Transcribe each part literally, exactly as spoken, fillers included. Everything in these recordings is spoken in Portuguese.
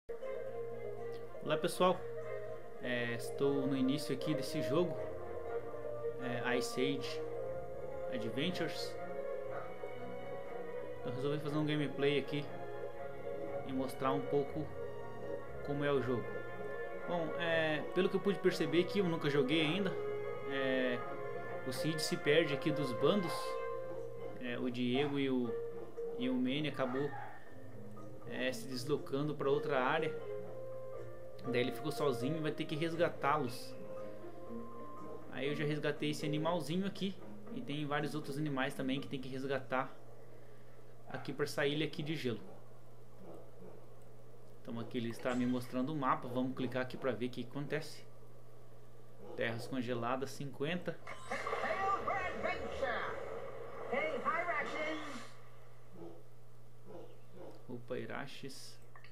Olá pessoal, é, estou no início aqui desse jogo, é, Ice Age Adventures. Eu resolvi fazer um gameplay aqui e mostrar um pouco como é o jogo. Bom, é, pelo que eu pude perceber aqui, eu nunca joguei ainda, é, o Cid se perde aqui dos bandos, é, o Diego e o, e o Manny acabou é, se deslocando para outra área. Daí ele ficou sozinho e vai ter que resgatá-los. Aí eu já resgatei esse animalzinho aqui. E tem vários outros animais também que tem que resgatar aqui para essa ilha aqui de gelo. Então aqui ele está me mostrando o mapa. Vamos clicar aqui para ver o que acontece. Terras congeladas cinquenta. Opa, Irachis.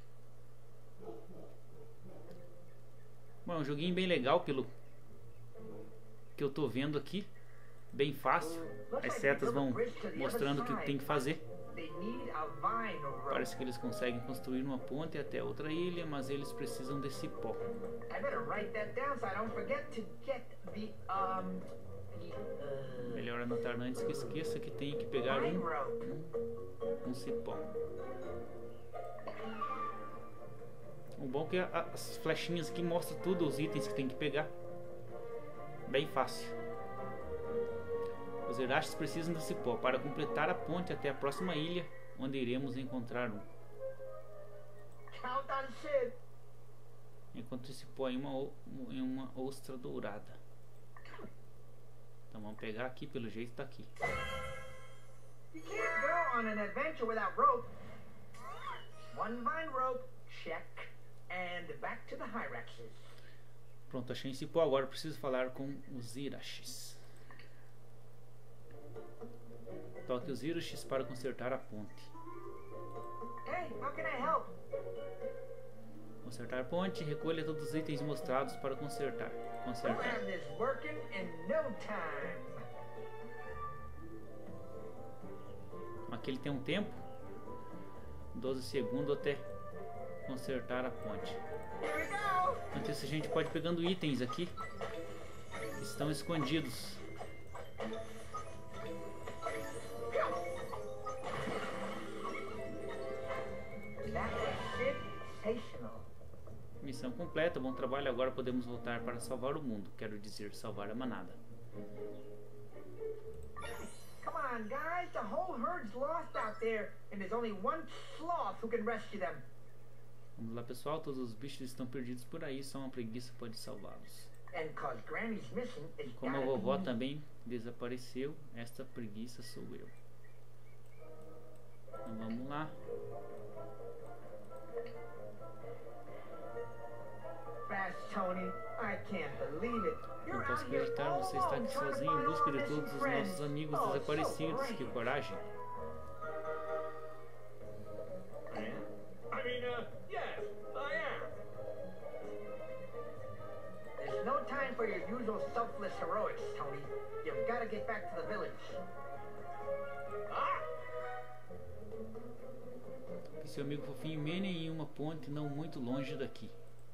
Bom, é um joguinho bem legal pelo que eu tô vendo aqui. Bem fácil. As setas vão mostrando o que tem que fazer. Parece que eles conseguem construir uma ponte até outra ilha, mas eles precisam desse pó. Melhor anotar antes que esqueça que tem que pegar um, um, um cipó. O bom é que as flechinhas aqui mostram tudo, os itens que tem que pegar. Bem fácil. Os Irachis precisam desse pó para completar a ponte até a próxima ilha, onde iremos encontrar um. Encontre esse pó em uma, em uma ostra dourada. Então vamos pegar aqui, pelo jeito está aqui. You can't go on an adventure without rope. One vine rope, check. And back to the Hyraxes. Pronto, achei esse pó. Agora preciso falar com os Irachis. Toque os Irachis para consertar a ponte. Hey, how can I help? Consertar a ponte. Recolha todos os itens mostrados para consertar. Consertar. Aqui ele tem um tempo. doze segundos até consertar a ponte. Enquanto isso a gente pode ir pegando itens aqui que estão escondidos. Missão completa, bom trabalho. Agora podemos voltar para salvar o mundo. Quero dizer, salvar a manada. Come on, guys, the whole herd's lost out there, and there's only one sloth who can rescue them. Vamos lá, pessoal, todos os bichos estão perdidos por aí, só uma preguiça pode salvá-los. Como a vovó também desapareceu, esta preguiça sou eu. Então vamos lá. Não posso acreditar, você está aqui sozinho em busca de todos os nossos amigos desaparecidos. Que coragem! No time for your usual selfless heroics, Tony. You've got to get back to the village. Ah! Que seu amigo fofinho Manny em uma ponte não muito longe daqui.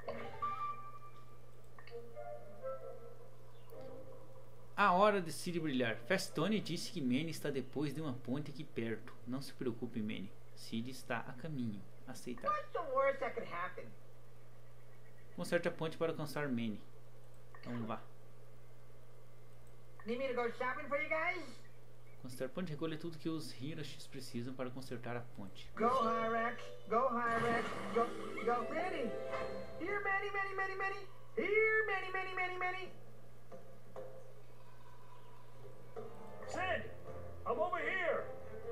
A hora de Cid brilhar. Fastone disse que Manny está depois de uma ponte aqui perto. Não se preocupe, Manny. Cid está a caminho. Aceitar. What's the worst that could happen? Conserte a ponte para alcançar Manny. Então vá. Need me to go shopping for you guys? Consertar a ponte, recolhe tudo que os Irachis precisam para consertar a ponte. Go Hyrax, go Hyrax, go, go Manny. Here Manny, Manny, Manny, Manny. Here Manny, Manny, Manny, Manny. Sid, I'm over here.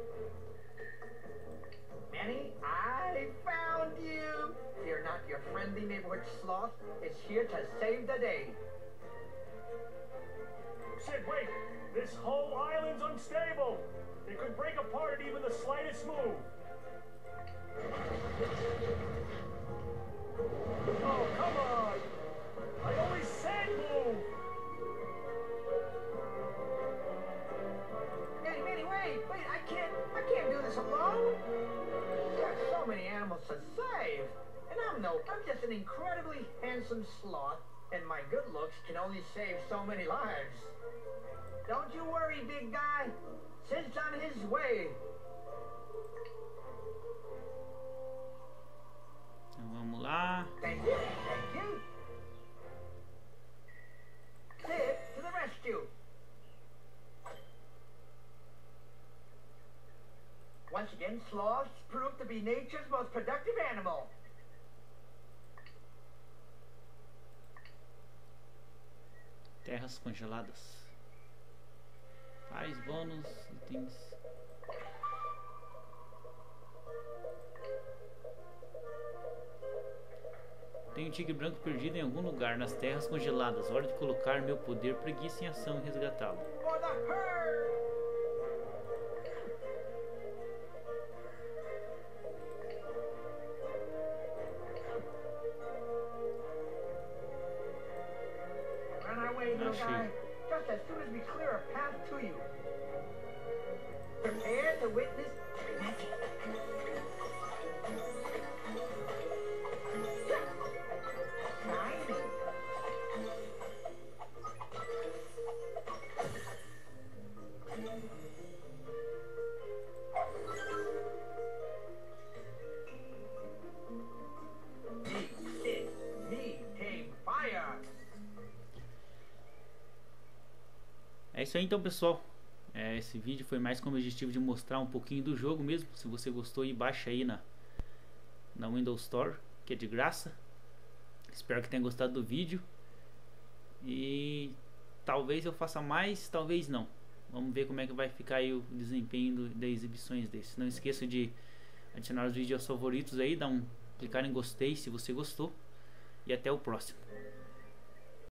Manny, I found you. Fear not, your friendly neighborhood sloth is here to save the day. Sid, wait! This whole island's unstable! It could break apart at even the slightest move! Oh, come on! I only said move! Manny, Manny, wait! Wait, I can't... I can't do this alone! There are so many animals to save! And I'm no I'm just an incredibly handsome sloth, and my good looks can only save so many lives. Don't you worry, big guy. Sid's on his way. Então vamos lá. Thank you, thank you. Sid, to the rescue. Once again, sloths prove to be nature's most productive animal. Terras congeladas. Faz bônus, itens. Tem um tigre branco perdido em algum lugar nas terras congeladas. Hora de colocar meu poder preguiça em ação e resgatá-lo. For the herd! Run away, little guy. Just as soon as we clear a path to you. Prepare to witness magic. Shiny. Me, Sid, me, Tame Fire. É isso aí então, pessoal. É, esse vídeo foi mais com o objetivo de mostrar um pouquinho do jogo mesmo. Se você gostou, aí baixa aí na, na Windows Store, que é de graça. Espero que tenha gostado do vídeo. E talvez eu faça mais, talvez não. Vamos ver como é que vai ficar aí o desempenho do, das exibições desse. Não esqueça de adicionar os vídeos aos favoritos aí, dar um clicar em gostei se você gostou. E até o próximo.